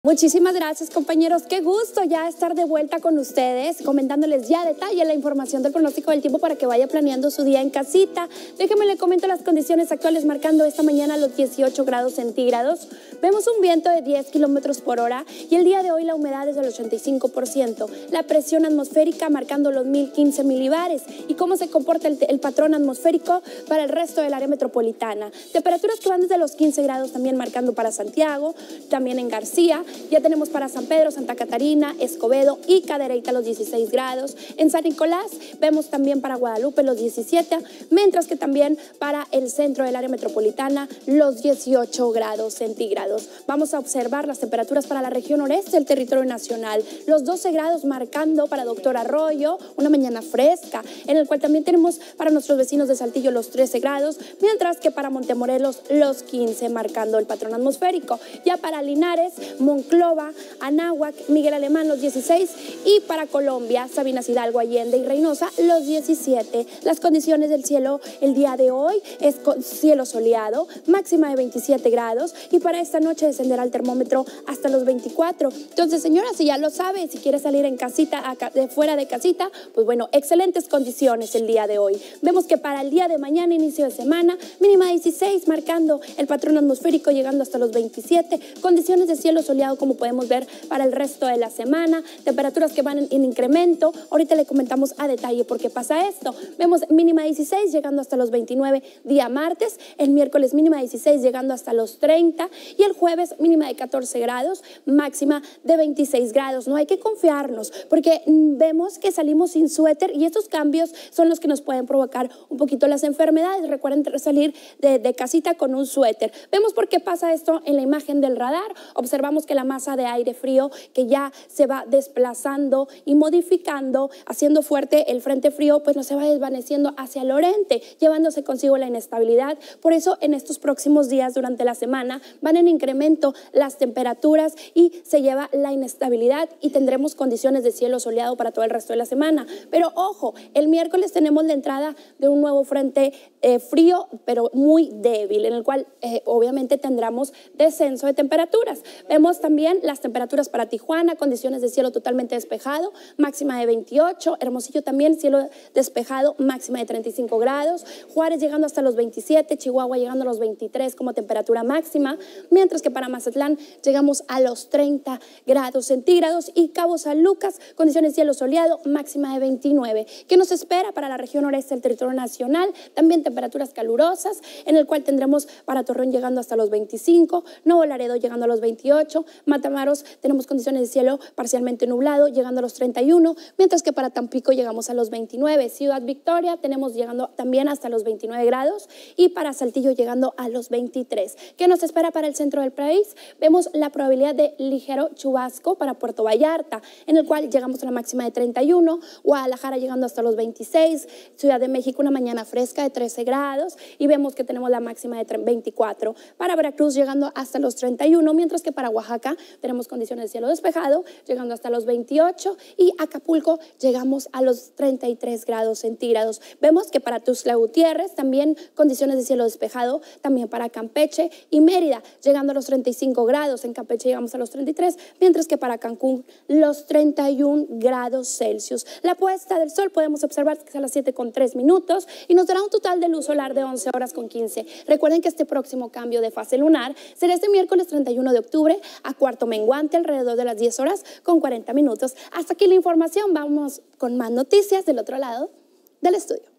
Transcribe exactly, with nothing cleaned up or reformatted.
Muchísimas gracias, compañeros. Qué gusto ya estar de vuelta con ustedes, comentándoles ya a detalle la información del pronóstico del tiempo para que vaya planeando su día en casita. Déjenme le comento las condiciones actuales, marcando esta mañana los dieciocho grados centígrados. Vemos un viento de diez kilómetros por hora y el día de hoy la humedad es del ochenta y cinco por ciento. La presión atmosférica marcando los mil quince milibares. ¿Y cómo se comporta el, el patrón atmosférico para el resto del área metropolitana? Temperaturas que van desde los quince grados también marcando para Santiago, también en García. Ya tenemos para San Pedro, Santa Catarina, Escobedo y Cadereyta los dieciséis grados. En San Nicolás vemos también para Guadalupe los diecisiete, mientras que también para el centro del área metropolitana los dieciocho grados centígrados. Vamos a observar las temperaturas para la región noreste del territorio nacional. Los doce grados marcando para Doctor Arroyo, una mañana fresca, en el cual también tenemos para nuestros vecinos de Saltillo los trece grados, mientras que para Montemorelos los quince, marcando el patrón atmosférico. Ya para Linares, Monclova, Anáhuac, Miguel Alemán los dieciséis y para Colombia, Sabinas Hidalgo, Allende y Reynosa los diecisiete. Las condiciones del cielo el día de hoy es con cielo soleado, máxima de veintisiete grados y para esta noche descenderá el termómetro hasta los veinticuatro. Entonces, señora, si ya lo sabe, si quiere salir en casita, acá, de fuera de casita, pues bueno, excelentes condiciones el día de hoy. Vemos que para el día de mañana, inicio de semana, mínima dieciséis, marcando el patrón atmosférico llegando hasta los veintisiete, condiciones de cielo soleado como podemos ver para el resto de la semana, temperaturas que van en, en incremento. Ahorita le comentamos a detalle por qué pasa esto. Vemos mínima dieciséis llegando hasta los veintinueve día martes, el miércoles mínima dieciséis llegando hasta los treinta y el jueves mínima de catorce grados, máxima de veintiséis grados. No hay que confiarnos porque vemos que salimos sin suéter y estos cambios son los que nos pueden provocar un poquito las enfermedades. Recuerden salir de, de casita con un suéter. Vemos por qué pasa esto en la imagen del radar. Observamos que la masa de aire frío que ya se va desplazando y modificando, haciendo fuerte el frente frío, pues no se va desvaneciendo hacia el oriente, llevándose consigo la inestabilidad. Por eso en estos próximos días durante la semana van en incremento las temperaturas y se lleva la inestabilidad y tendremos condiciones de cielo soleado para todo el resto de la semana. Pero ojo, el miércoles tenemos la entrada de un nuevo frente eh, frío, pero muy débil, en el cual eh, obviamente tendremos descenso de temperaturas. Vemos también las temperaturas para Tijuana, condiciones de cielo totalmente despejado, máxima de veintiocho, Hermosillo también cielo despejado, máxima de treinta y cinco grados, Juárez llegando hasta los veintisiete, Chihuahua llegando a los veintitrés como temperatura máxima, mientras que para Mazatlán llegamos a los treinta grados centígrados y Cabo San Lucas, condiciones de cielo soleado, máxima de veintinueve. ¿Qué nos espera para la región noreste del territorio nacional? También temperaturas calurosas, en el cual tendremos para Torreón llegando hasta los veinticinco, Nuevo Laredo llegando a los veintiocho, Matamoros tenemos condiciones de cielo parcialmente nublado, llegando a los treinta y uno, mientras que para Tampico llegamos a los veintinueve. Ciudad Victoria tenemos llegando también hasta los veintinueve grados y para Saltillo llegando a los veintitrés. ¿Qué nos espera para el centro del país? Vemos la probabilidad de ligero chubasco para Puerto Vallarta, en el cual llegamos a la máxima de treinta y uno, Guadalajara llegando hasta los veintiséis, Ciudad de México una mañana fresca de trece grados y vemos que tenemos la máxima de veinticuatro. Para Veracruz llegando hasta los treinta y uno, mientras que para Oaxaca tenemos condiciones de cielo despejado, llegando hasta los veintiocho y Acapulco llegamos a los treinta y tres grados centígrados. Vemos que para Tuxtla Gutiérrez también condiciones de cielo despejado, también para Campeche y Mérida, llegando a los treinta y cinco grados, en Campeche llegamos a los treinta y tres, mientras que para Cancún los treinta y uno grados Celsius. La puesta del sol podemos observar que es a las siete con tres minutos y nos dará un total de luz solar de once horas con quince. Recuerden que este próximo cambio de fase lunar será este miércoles treinta y uno de octubre a cuarto menguante alrededor de las diez horas con cuarenta minutos. Hasta aquí la información, vamos con más noticias del otro lado del estudio.